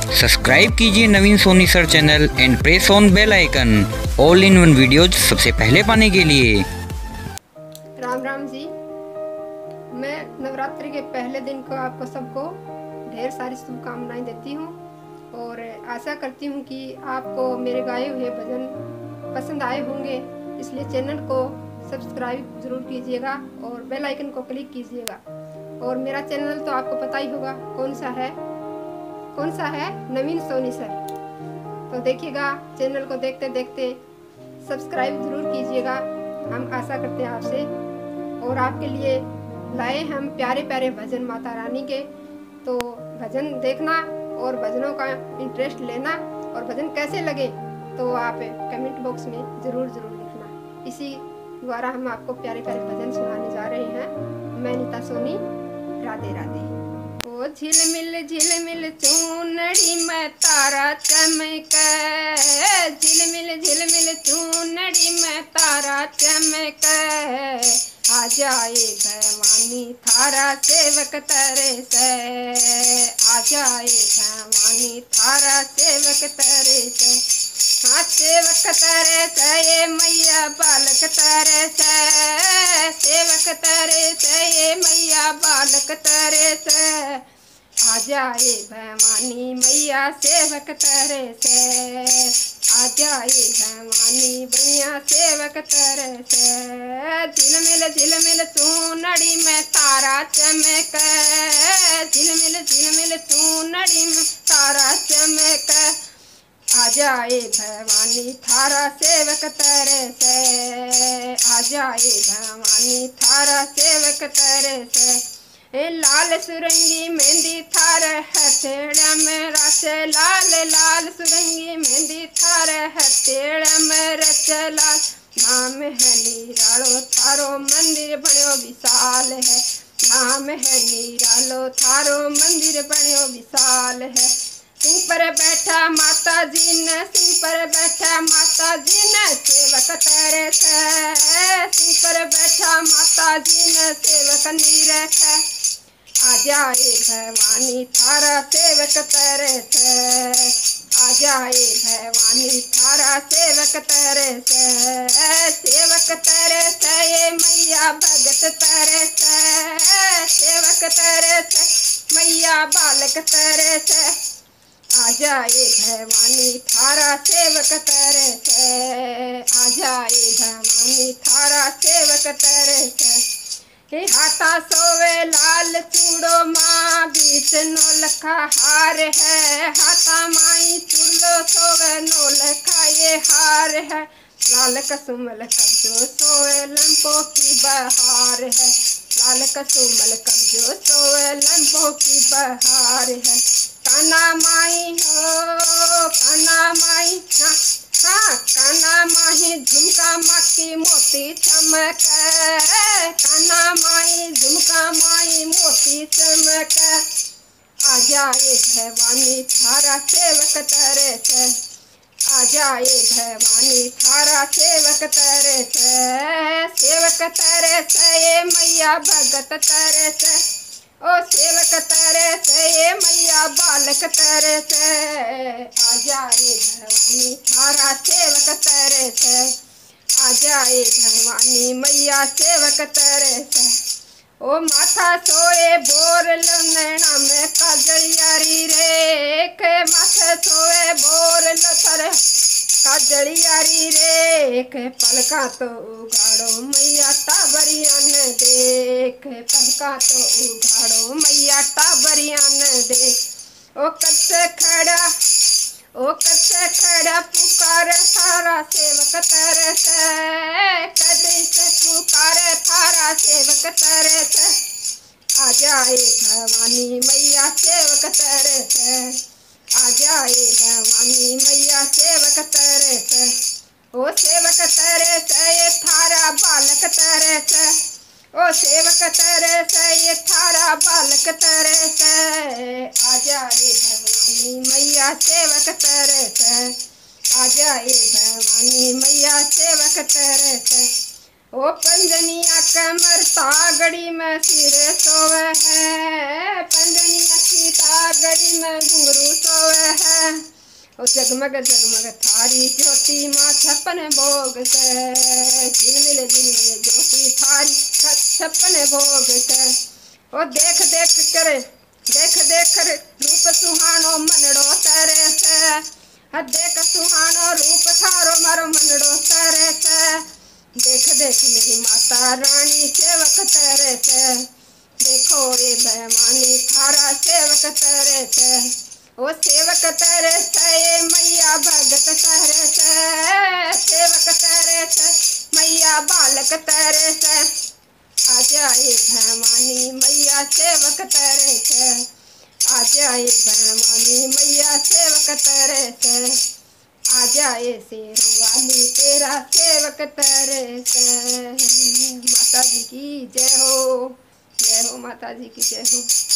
Subscribe कीजिए Naveen Soni sir channel and press on bell icon all in one videos सबसे पहले पाने के लिए। राम राम जी। मैं नवरात्रि के पहले दिन को आपको सबको ढेर सारी शुभकामनाएं देती हूँ और आशा करती हूँ कि आपको मेरे गाए हुए भजन पसंद आए होंगे। इसलिए चैनल को सब्सक्राइब ज़रूर कीजिएगा और बेल आइकन को क्लिक कीजिएगा। और मेरा चैनल तो आपको पता ही होगा कौन सा है, नवीन सोनी सर। तो देखिएगा, चैनल को देखते देखते सब्सक्राइब ज़रूर कीजिएगा। हम आशा करते हैं आपसे, और आपके लिए लाए हम प्यारे प्यारे भजन माता रानी के। तो भजन देखना और भजनों का इंटरेस्ट लेना, और भजन कैसे लगे तो आप कमेंट बॉक्स में ज़रूर लिखना। इसी द्वारा हम आपको प्यारे प्यारे भजन सुनाने जा रहे हैं। मैं नीता सोनी, राधे राधे। ओ झिलमिल चूनड़ी में तारा चमके, झिलमिल चूनड़ी में तारा चमके, आ जाए भवानी थारा सेवक तरसे, आ जाए भवानी थारा सेवक तरसे। हाँ सेवक तरसे ये मैया बालक तरसे, सेवक तरसे ये मैया बालक तरसे, आ जाए भवानी मैया सेवक तरसे, आ जाए भवानी मैया सेवक तरसे। झिलमिल चूनड़ी में तारा चमके, झिलमिल चूनड़ी में तारा चमके, आ जाए भवानी थारा सेवक तरसे, आ जाए भवानी थारा सेवक तरसे। लाल सुरंगी मेहंदी थार हथेड़ा में रचे, लाल सुरंगी मेहंदी थार हथेड़ा में रचे लाल। धाम है निरालो थारो मंदिर बन्यो विशाल है, धाम है निरालो थारो मंदिर बन्यो विशाल है। सिंह पर बैठा माता जी ने, सिंह पर बैठा माता जी ने सेवक तरसे, सिंह पर बैठा माता जी ने सेवक निरखे, आ जाए भवानी थारा सेवक तरसे, आ जाए भवानी थारा सेवक तरसे। सेवक तरसे ये मैया भगत तरसे, सेवक तरसे मैया बालक तरसे, आ जाए भवानी थारा सेवक तरसे, आ जाए भवानी थारा सेवक तरसे। हाथा सोवे लाल चूड़ो माँ बीच नौलखा हार है, हाथा माई चूड़ो सोवे नौलखा ये हार है, लाल कसुमल कब्जो सोवे लंपो की बहार है, लाल कसुमल कब्जो सोवे लंपो की बहार है। काना माई हो काना माई, हाँ काना माही झुमका माकी मोती चमके, काना माई झुमका माई मोती चमके, आ जाए भवानी थारा सेवक तरसे, आ जाए भवानी थारा सेवक तरसे। सेवक तरसे ये मैया भगत तरसे, ओ सेवक तरसे ये मैया बालक तरसे, आ जाए भवानी थारा सेवक तरसे, आ जाए भवानी मैया सेवक तरसे। ओ माथा सोए बोर नैना में काजलियारी रे, के माथे सोए बोर लथर काजलियारी रे, के पलका तो उगाड़ो मैया टाबरियान देख, पलका तो उगाड़ो मैया टाबरियान दे। ओ कच्चे खड़ा पुकार थारा सेवक तरसे, कदी से पुकार थारा सेवक तरसे, आ जाए भवानी मैया सेवक तरसे, आ जाए भवानी मैया सेवक तरसे। ओ सेवक तरसे ये थारा बालक तरसे, ओ सेवक तरसे ये थारा बालक तरसे, आ जाए भवानी मैया सेवक तरसे, आ जाए भवानी मैया सेवक तरसे। ओ पंजनिया कमर तागड़ी में सिरे सोवे है, पंजनिया की तागड़ी में घुंघरू सोवे और जगमग जगमग थारी ज्योति माँ छप्पन भोग से, झिलमिल झिलमिल ज्योति थारी छप्पन भोग से। और देख देख कर रूप सुहानो मनड़ो तरे से, देख सुहानो रूप थारो मारो मनड़ो तरे से। देख देख मेरी माता रानी सेवक तेरे से, देखो रे बेमानी थारा सेवक तेरे से। ओ सेवक तेरे से ये मैया भगत तेरे से, सेवक तेरे से मैया बालक तेरे से। आजा ये भवानी मैया सेवक तेरे से, आजा ये भवानी मैया सेवक तेरे से। आजा ये शेरों वाली तेरा सेवक तेरे से। माता जी की जय हो, जय हो माता जी की जय हो।